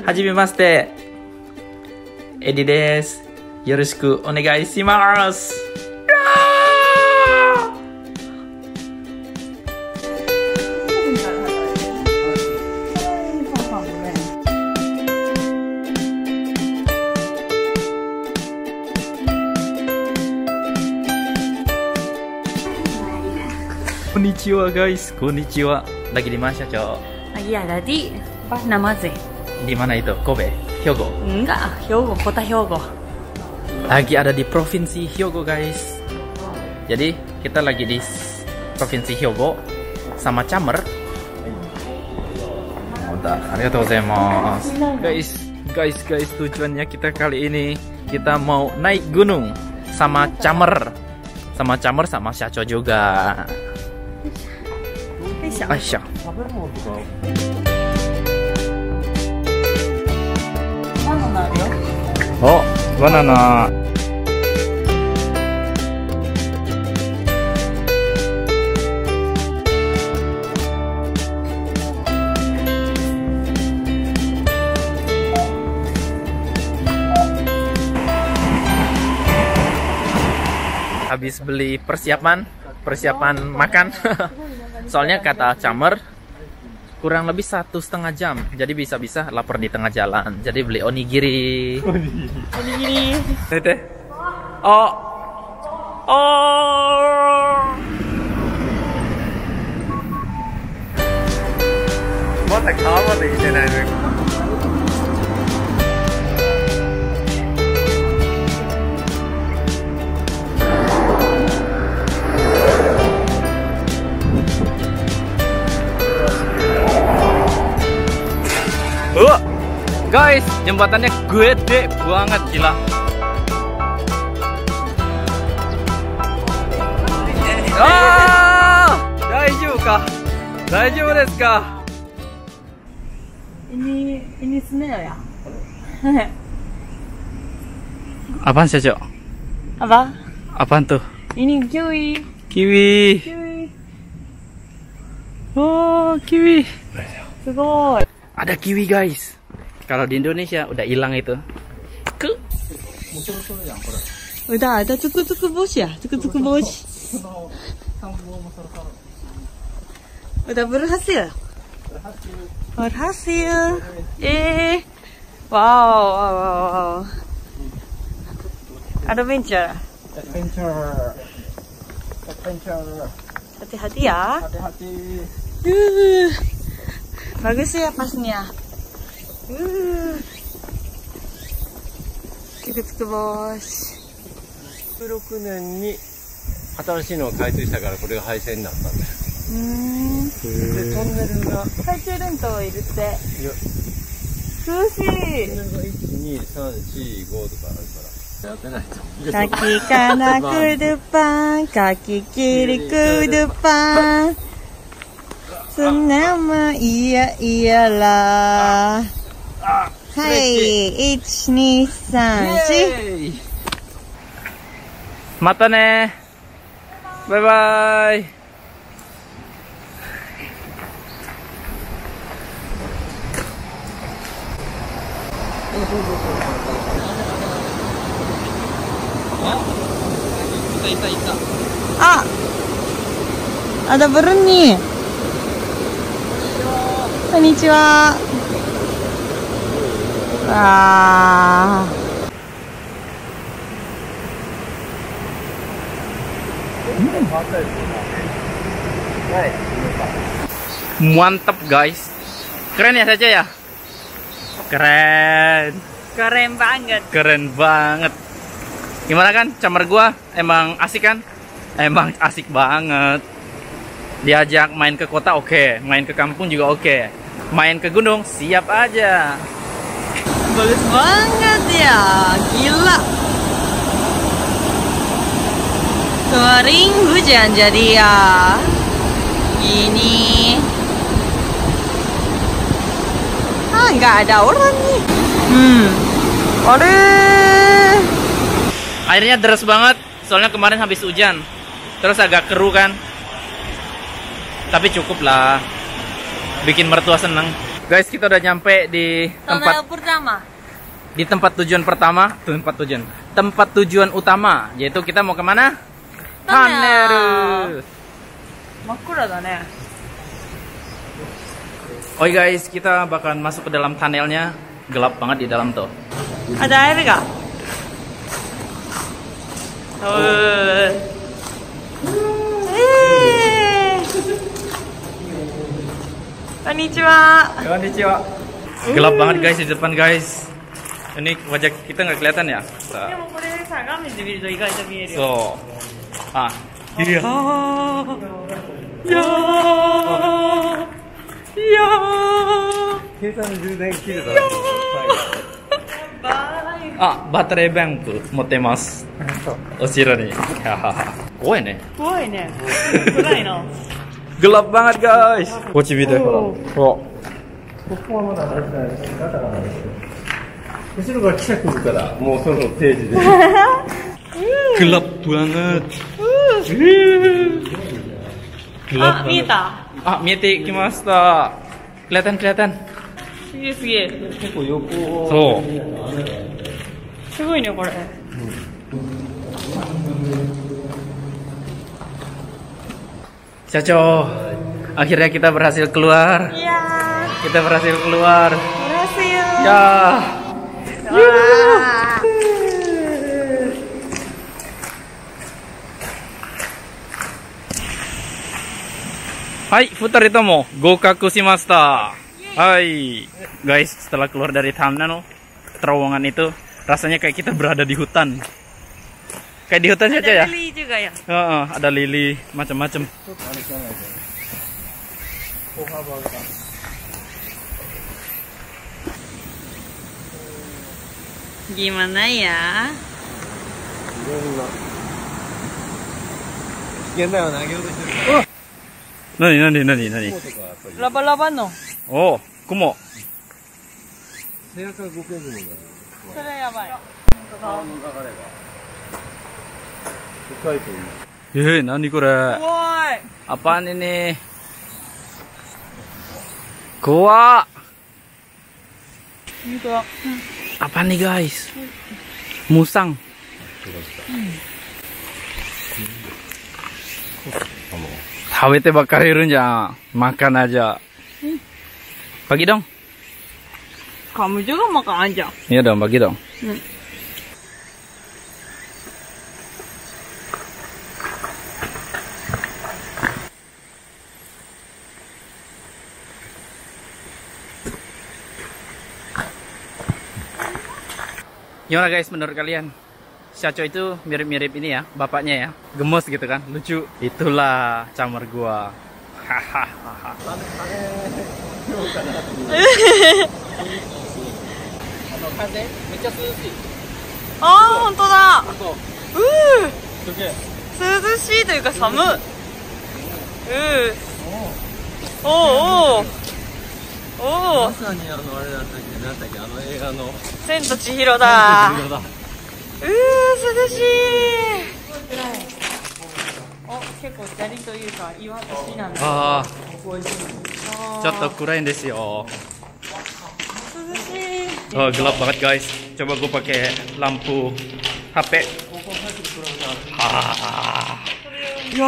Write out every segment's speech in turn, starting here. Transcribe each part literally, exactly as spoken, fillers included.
はじめまして。エディです。よろしくお願いします。こんにちはguys, konnichiwa. Lagi di mana Syacok? Lagi ada di Namaze. Di mana itu? Kobe? Hyogo? Enggak, Hyogo, kota Hyogo. Lagi ada di provinsi Hyogo guys. Jadi kita lagi di provinsi Hyogo sama Camer. Bentar, arigatou gozaimasu. Guys, guys, guys, tujuannya kita kali ini kita mau naik gunung sama Camer. Sama Camer sama Syacok juga. Aisyah. Oh, banana. Habis beli persiapan, persiapan makan. Soalnya kata Camer kurang lebih satu setengah jam, jadi bisa-bisa lapar di tengah jalan. Jadi beli onigiri. Onigiri. Tete. Oh. Oh. Mata kawa de kite nai ne. Oh, guys, jembatannya gede banget, gila. Ah, daijoubu ka? Daijoubu desu ka? Ini ini snail ya? Apaan sih, Cok? Apa? Apaan tuh? Ini kiwi. Kiwi. Kiwi. Oh, kiwi. Sugoi. Ada kiwi guys. Kalau di Indonesia udah hilang itu. Ke. Udah ada cukup-cukup bos ya, cukup-cukup bos. Udah berhasil. Berhasil. Eh. Wow, wow, wow, wow. Adventure. Adventure. Adventure. Hati-hati ya. Hati-hati. Uh. Bagus ya pasnya. Uh. Cukup-cukup bos. じゅうろくねんに新しいのを開通したからこれが廃線になったんだよ。 うーん。 でトンネルが懐中電灯いるって。 いや涼しい。 トンネルがいち、に、さん、し、ごとかあるからやってないと。 Kaki kanan ke depan, kaki kiri ke depan. Senama iya iyalah. Hai, satu, dua, tiga. Mata ne. Bye bye. Ah, ada burung nih. Konnichiwa. Wah. Mantap guys. Keren ya saja ya. Keren. Keren banget. Keren banget. Gimana kan Camer gua? Emang asik kan? Emang asik banget. Diajak main ke kota oke, okay. Main ke kampung juga oke, okay. Main ke gunung siap aja. Bagus banget ya, gila. Kering hujan jadi ya. Ini. Ah, nggak ada orang nih. Hmm. Aduh. Airnya deras banget, soalnya kemarin habis hujan. Terus agak keruh kan. Tapi cukup lah. Bikin mertua seneng. Guys, kita udah nyampe di tempat Tunnel pertama. di tempat tujuan pertama, tempat tujuan, tempat tujuan utama, yaitu kita mau kemana? Tunnel. Makura da ne. Oi guys, kita bakalan masuk ke dalam tunnelnya. Gelap banget di dalam tuh. Ada air gak? Oh. Konnichiwa. Konnichiwa. Gelap banget guys di depan guys. Ini wajah kita nggak kelihatan ya? So, ah, iya, ya, ya. Ah, baterai bank tuh, mottemasu. Osiro nih. Koi ne. Koi ne. Kurai no. Gelap banget guys. Kochi見てほら。ここはまだ大事ないです。ガタガタです。後ろが来てくるからもうその定時で。 gelap banget. Gelap Ah,見えた? Ah, 見えてきました。kelihatan kelihatan. すげえすげえ。 結構横。 そう。 すごいねこれ。 社長、akhirnya kita berhasil keluar. Iya. Kita berhasil keluar. Berhasil. Ya. Wah. Hai, Futari Tomo, gokaku shimashita. Hai, guys, setelah keluar dari tunnel, terowongan itu, rasanya kayak kita berada di hutan. Kayak di hutan saja ya. Ada lili juga ya. Heeh, ada lili, macam-macam. Gimana ya? Nani nani nani nani. Laba-laba no. Oh, kumo. 背中動けずにね。 それやばい。 顔の流れが深いという。 Eh, nani kore? 怖い。 Apaan ini? Gua. Ini gua. Apa nih guys? Musang. Hawete bakar irunja, makan aja. Bagi dong. Kamu juga makan aja. Iya dong, bagi dong. Hmm. Gimana guys menurut kalian? Shacho itu mirip-mirip ini ya, bapaknya ya. Gemes gitu kan, lucu. Itulah camar gua. Hahaha. Ah, 本当だ。うー。涼しいというか寒い。うー。おおおお。おお。 まさにあのあれだったっけ、なんだっけ、あの映画の。 千と千尋だ。 千尋だ。 うー、涼しい。お、結構砂利というか岩石なんで。 Ah, あーちょっと暗いんですよ。 涼しい。 Oh, gelap banget guys. Coba gue pakai lampu H P. Ah. Ya.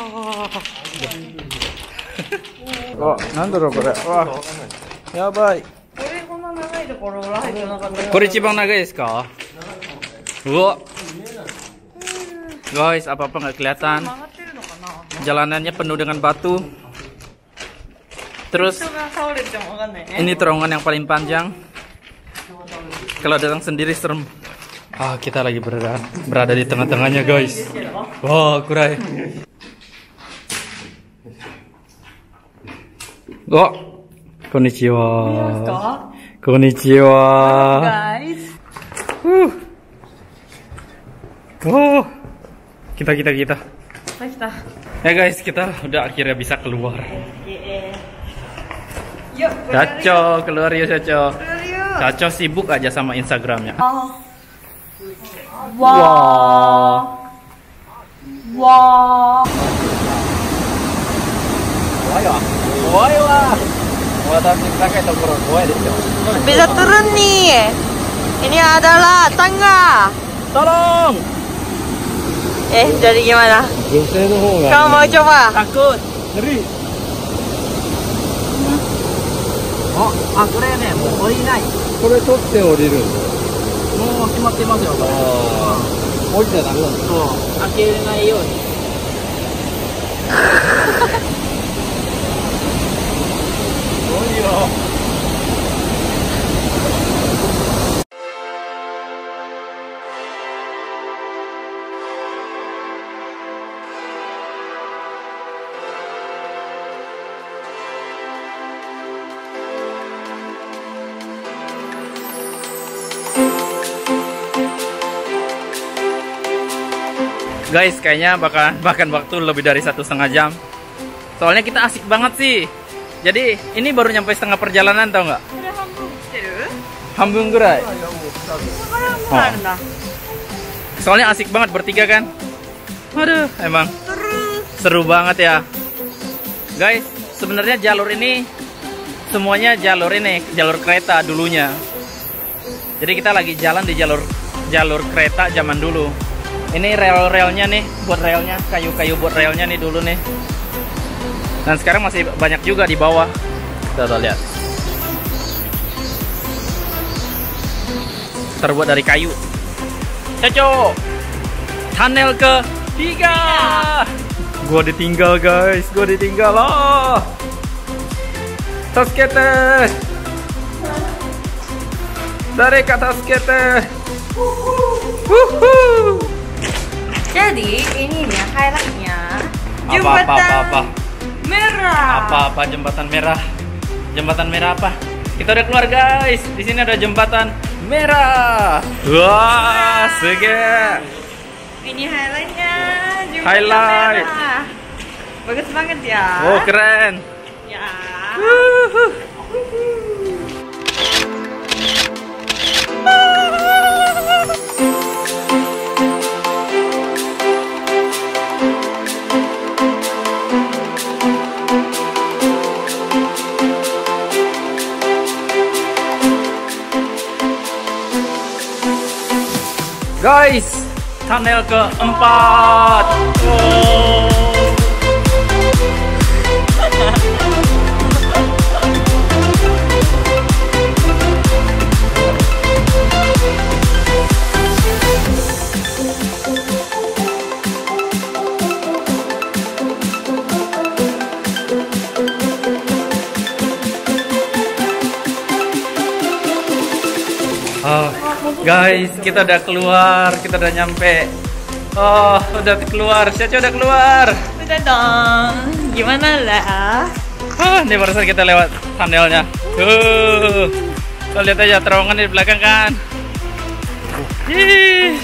Oh, nandaro kore. Wah. Yabai. これこんな長いところら入ってなかった。 Kore ichiban nagai desu ka? Wah. Guys, apa-apa nggak kelihatan. 曲がってるのかな。 Jalanannya penuh dengan batu. Terus 人が倒れてもわかんないね。 ini terowongan yang paling panjang. Kalau datang sendiri serem. Ah, kita lagi berada berada di tengah-tengahnya, guys. Wah, kurai. Oh, konnichiwa. Konnichiwa. Guys. Uh. Oh, kita kita kita. Kita kita. Ya guys, kita udah akhirnya bisa keluar. Yuk, Caco, keluar yuk Caco. keluar yuk. Caco sibuk aja sama Instagramnya. Wah. Wah. Wah. Woi wah. Woi wah. Bisa turun nih. Ini adalah tangga. Tolong. Eh, jadi gimana? Kamu mau coba? Takut. Ngeri. Oh, ah, これね、もう降りない。 これ取って降りる。 もう決まってますよ、これ。 降りちゃダメなんだ。 そう、開けれないように。 すごいよ。 Guys, kayaknya bakal bahkan waktu lebih dari satu setengah jam. Soalnya kita asik banget sih. Jadi ini baru nyampe setengah perjalanan, tau nggak? Hambung gurai. Oh. Soalnya asik banget bertiga kan. Aduh, emang seru banget ya. Guys, sebenarnya jalur ini semuanya jalur ini jalur kereta dulunya. Jadi kita lagi jalan di jalur jalur kereta zaman dulu. Ini rel-relnya nih, buat relnya, kayu-kayu buat relnya nih dulu nih. Dan sekarang masih banyak juga di bawah. Tuh, tuh lihat. Terbuat dari kayu. Cocok. Tunnel ke tiga. Gua ditinggal guys, gua ditinggal loh. Tasukete. Dareka tasukete. Wuhu. Jadi ini nih highlightnya Apa, jembatan apa, apa, apa. merah. Apa-apa jembatan merah? Jembatan merah apa? Kita udah keluar guys. Di sini ada jembatan merah. Wah, sege. Ini highlightnya jembatan Highlight. merah. Bagus banget ya. Oh, keren. Ya. Wuhu. Guys, tunnel keempat. Oh. Oh, guys, kita udah keluar, kita udah nyampe. Oh, udah keluar, Caca udah keluar. Udah dong. Gimana lah? Ah, ini barusan kita lewat tunnelnya. Tuh, tuh lihat aja terowongan di belakang kan. Ih.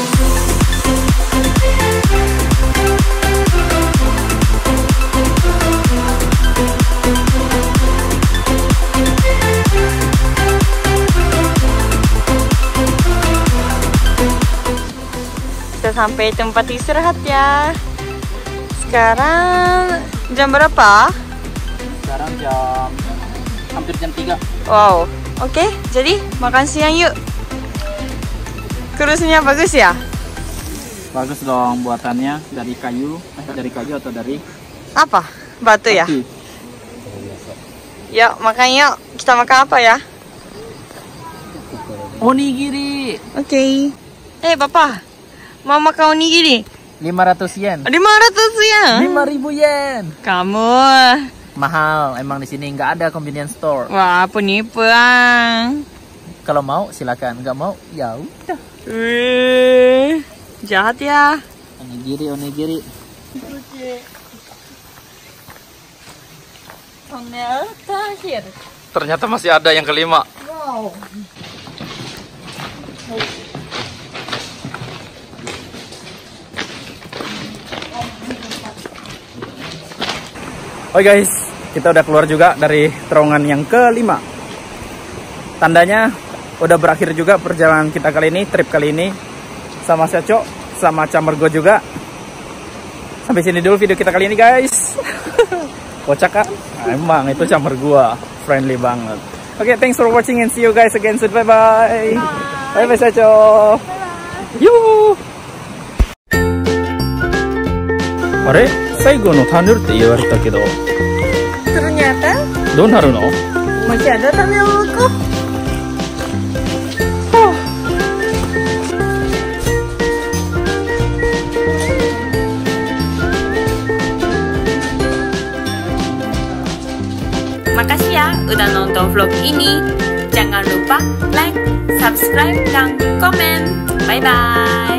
Kita sampai tempat istirahat ya. Sekarang jam berapa? Sekarang jam hampir jam tiga. Wow. Oke, okay, jadi makan siang yuk. Kurusnya bagus ya? Bagus dong buatannya dari kayu, eh, dari kayu atau dari apa? Batu ya? Pati. Yuk, makan yuk. Kita makan apa ya? Onigiri. Oke. Okay. Eh, Bapak. Mau makan onigiri? lima ratus yen. lima ratus ya? lima ribu yen. Kamu Mahal, emang di sini nggak ada convenience store. wah, penipuan. Kalau mau silakan, nggak mau ya udah. Wih, jahat ya. Onigiri, onigiri. Tunnel terakhir. Ternyata masih ada yang kelima. Wow. Oke guys, kita udah keluar juga dari terowongan yang kelima. Tandanya udah berakhir juga perjalanan kita kali ini, trip kali ini sama Caco, sama Camergo juga. Sampai sini dulu video kita kali ini guys. Kocak kan? Nah, emang itu Camer gua. friendly banget. Oke, okay, thanks for watching and see you guys again soon. Bye bye. Bye bye Sacho. Yuu. あれ、最後の種って言われたけど。 Ternyata どうなるの? masih ada taneuku. Makasih ya udah nonton vlog ini. Jangan lupa like, subscribe, dan komen. Bye bye.